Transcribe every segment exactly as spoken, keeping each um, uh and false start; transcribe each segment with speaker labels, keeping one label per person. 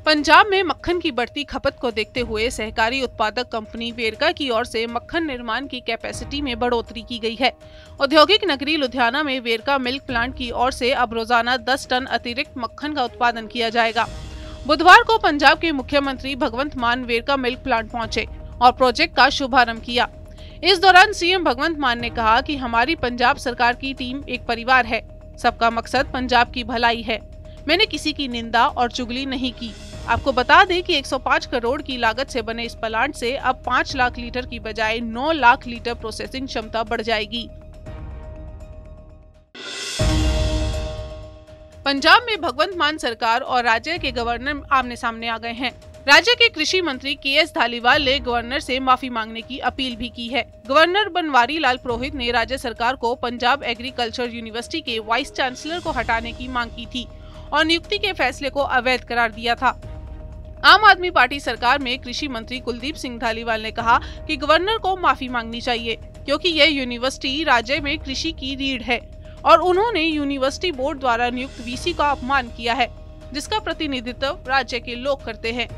Speaker 1: पंजाब में मक्खन की बढ़ती खपत को देखते हुए सहकारी उत्पादक कंपनी वेरका की ओर से मक्खन निर्माण की कैपेसिटी में बढ़ोतरी की गई है। औद्योगिक नगरी लुधियाना में वेरका मिल्क प्लांट की ओर से अब रोजाना दस टन अतिरिक्त मक्खन का उत्पादन किया जाएगा। बुधवार को पंजाब के मुख्यमंत्री भगवंत मान वेरका मिल्क प्लांट पहुंचे और प्रोजेक्ट का शुभारंभ किया। इस दौरान सीएम भगवंत मान ने कहा कि हमारी पंजाब सरकार की टीम एक परिवार है, सबका मकसद पंजाब की भलाई है। मैंने किसी की निंदा और चुगली नहीं की। आपको बता दें कि एक सौ पाँच करोड़ की लागत से बने इस प्लांट से अब पाँच लाख लीटर की बजाय नौ लाख लीटर प्रोसेसिंग क्षमता बढ़ जाएगी। पंजाब में भगवंत मान सरकार और राज्य के गवर्नर आमने सामने आ गए हैं। राज्य के कृषि मंत्री के एस धालीवाल ने गवर्नर से माफी मांगने की अपील भी की है। गवर्नर बनवारी लाल पुरोहित ने राज्य सरकार को पंजाब एग्रीकल्चर यूनिवर्सिटी के वाइस चांसलर को हटाने की मांग की थी और नियुक्ति के फैसले को अवैध करार दिया था। आम आदमी पार्टी सरकार में कृषि मंत्री कुलदीप सिंह धालीवाल ने कहा कि गवर्नर को माफी मांगनी चाहिए क्योंकि यह यूनिवर्सिटी राज्य में कृषि की रीढ़ है और उन्होंने यूनिवर्सिटी बोर्ड द्वारा नियुक्त वीसी का अपमान किया है, जिसका प्रतिनिधित्व राज्य के लोग करते हैं।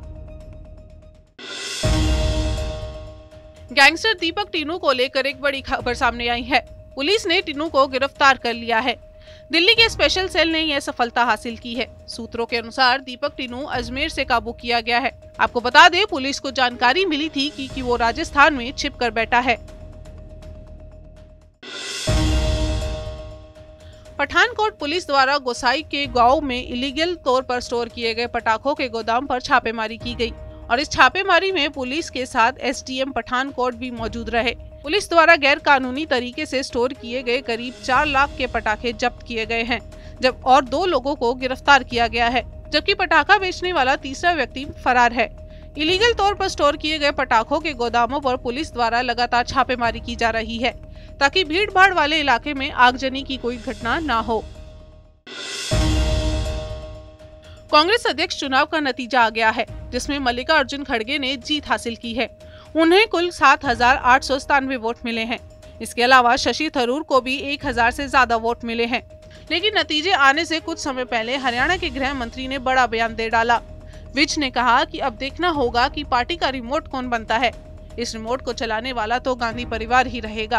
Speaker 1: गैंगस्टर दीपक टिनू को लेकर एक बड़ी खबर सामने आई है। पुलिस ने टिनू को गिरफ्तार कर लिया है। दिल्ली के स्पेशल सेल ने यह सफलता हासिल की है। सूत्रों के अनुसार दीपक टिनू अजमेर से काबू किया गया है। आपको बता दें, पुलिस को जानकारी मिली थी कि, कि वो राजस्थान में छिप कर बैठा है। पठानकोट पुलिस द्वारा गोसाई के गांव में इलीगल तौर पर स्टोर किए गए पटाखों के गोदाम पर छापेमारी की गई और इस छापेमारी में पुलिस के साथ एसडीएम पठानकोट भी मौजूद रहे। पुलिस द्वारा गैर कानूनी तरीके से स्टोर किए गए करीब चार लाख के पटाखे जब्त किए गए हैं, जब और दो लोगों को गिरफ्तार किया गया है, जबकि पटाखा बेचने वाला तीसरा व्यक्ति फरार है। इलीगल तौर पर स्टोर किए गए पटाखों के गोदामों पर पुलिस द्वारा लगातार छापेमारी की जा रही है ताकि भीड़ भाड़ वाले इलाके में आगजनी की कोई घटना न हो। कांग्रेस अध्यक्ष चुनाव का नतीजा आ गया है, जिसमें मल्लिकार्जुन खड़गे ने जीत हासिल की है। उन्हें कुल सात हजार आठ सौ सतानवे वोट मिले हैं। इसके अलावा शशि थरूर को भी एक हजार से ज्यादा वोट मिले हैं। लेकिन नतीजे आने से कुछ समय पहले हरियाणा के गृह मंत्री ने बड़ा बयान दे डाला। विज ने कहा कि अब देखना होगा कि पार्टी का रिमोट कौन बनता है। इस रिमोट को चलाने वाला तो गांधी परिवार ही रहेगा।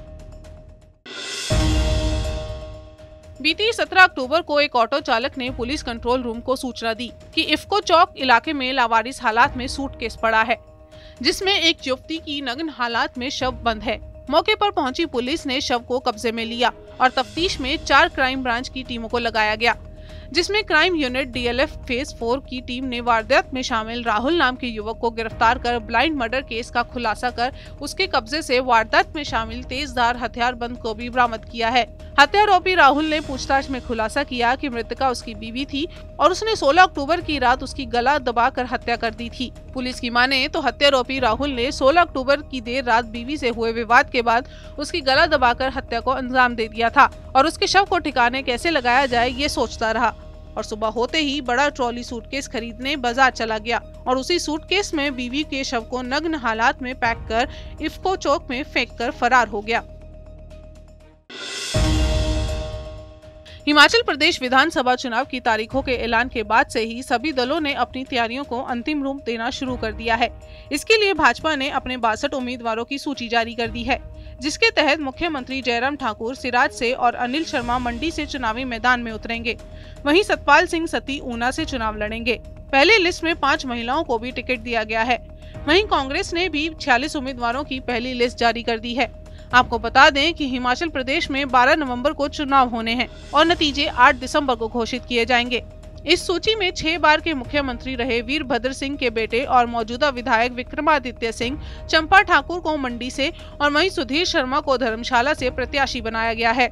Speaker 1: बीती सत्रह अक्टूबर को एक ऑटो चालक ने पुलिस कंट्रोल रूम को सूचना दी कि इफ्को चौक इलाके में लावारिस हालात में सूटकेस पड़ा है, जिसमें एक युवती की नग्न हालात में शव बंद है। मौके पर पहुंची पुलिस ने शव को कब्जे में लिया और तफ्तीश में चार क्राइम ब्रांच की टीमों को लगाया गया, जिसमें crime unit DLF phase four की टीम ने वारदात में शामिल राहुल नाम के युवक को गिरफ्तार कर ब्लाइंड मर्डर केस का खुलासा कर उसके कब्जे से वारदात में शामिल तेजधार हथियार बंद को भी बरामद किया है। हत्यारोपी राहुल ने पूछताछ में खुलासा किया कि मृतका उसकी बीवी थी और उसने सोलह अक्टूबर की रात उसकी गला दबाकर हत्या कर दी थी। पुलिस की माने तो हत्यारोपी राहुल ने सोलह अक्टूबर की देर रात बीवी से हुए विवाद के बाद उसकी गला दबाकर हत्या को अंजाम दे दिया था और उसके शव को ठिकाने कैसे लगाया जाए ये सोचता रहा और सुबह होते ही बड़ा ट्रॉली सूटकेस खरीदने बाजार चला गया और उसी सूटकेस में बीवी के शव को नग्न हालात में पैक कर इफ्को चौक में फेंक कर फरार हो गया। हिमाचल प्रदेश विधानसभा चुनाव की तारीखों के ऐलान के बाद से ही सभी दलों ने अपनी तैयारियों को अंतिम रूप देना शुरू कर दिया है। इसके लिए भाजपा ने अपने बासठ उम्मीदवारों की सूची जारी कर दी है, जिसके तहत मुख्यमंत्री जयराम ठाकुर सिराज से और अनिल शर्मा मंडी से चुनावी मैदान में उतरेंगे। वहीं सतपाल सिंह सत्ती ऊना से चुनाव लड़ेंगे। पहले लिस्ट में पाँच महिलाओं को भी टिकट दिया गया है। वहीं कांग्रेस ने भी छियालीस उम्मीदवारों की पहली लिस्ट जारी कर दी है। आपको बता दें कि हिमाचल प्रदेश में बारह नवंबर को चुनाव होने हैं और नतीजे आठ दिसंबर को घोषित किए जाएंगे। इस सूची में छह बार के मुख्यमंत्री रहे वीरभद्र सिंह के बेटे और मौजूदा विधायक विक्रमादित्य सिंह, चंपा ठाकुर को मंडी से और वहीं सुधीर शर्मा को धर्मशाला से प्रत्याशी बनाया गया है।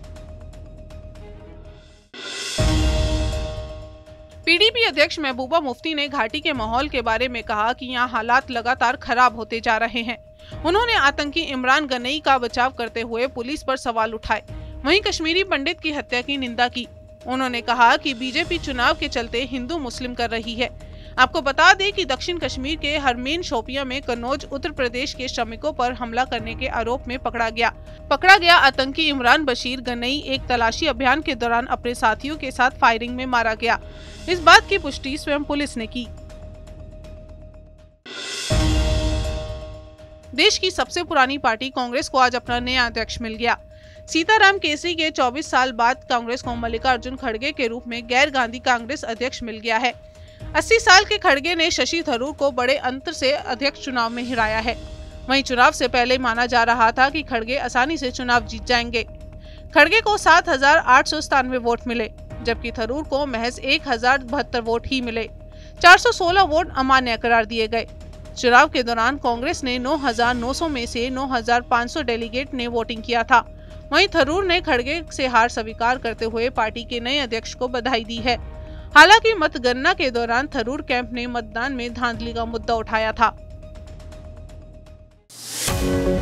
Speaker 1: पीडीपी अध्यक्ष महबूबा मुफ्ती ने घाटी के माहौल के बारे में कहा कि यहाँ हालात लगातार खराब होते जा रहे हैं। उन्होंने आतंकी इमरान गनई का बचाव करते हुए पुलिस पर सवाल उठाए। वहीं कश्मीरी पंडित की हत्या की निंदा की। उन्होंने कहा कि बीजेपी चुनाव के चलते हिंदू मुस्लिम कर रही है। आपको बता दें कि दक्षिण कश्मीर के हरमेन शोपिया में कन्नौज उत्तर प्रदेश के श्रमिकों पर हमला करने के आरोप में पकड़ा गया पकड़ा गया आतंकी इमरान बशीर गनई एक तलाशी अभियान के दौरान अपने साथियों के साथ फायरिंग में मारा गया। इस बात की पुष्टि स्वयं पुलिस ने की। देश की सबसे पुरानी पार्टी कांग्रेस को आज अपना नया अध्यक्ष मिल गया। सीताराम केसरी के चौबीस साल बाद कांग्रेस को मल्लिकार्जुन खड़गे के रूप में गैर गांधी कांग्रेस अध्यक्ष मिल गया है। अस्सी साल के खड़गे ने शशि थरूर को बड़े अंतर से अध्यक्ष चुनाव में हराया है। वहीं चुनाव से पहले माना जा रहा था कि खड़गे आसानी से चुनाव जीत जाएंगे। खड़गे को सात हजार आठ सौ सतानवे वोट मिले, जबकि थरूर को महज एक हजार बहत्तर वोट ही मिले। चार सौ सोलह वोट अमान्य करार दिए गए। चुनाव के दौरान कांग्रेस ने नौ हजार नौ सौ में से नौ हजार पाँच सौ डेलीगेट ने वोटिंग किया था। वहीं थरूर ने खड़गे से हार स्वीकार करते हुए पार्टी के नए अध्यक्ष को बधाई दी है। हालांकि मतगणना के दौरान थरूर कैंप ने मतदान में धांधली का मुद्दा उठाया था।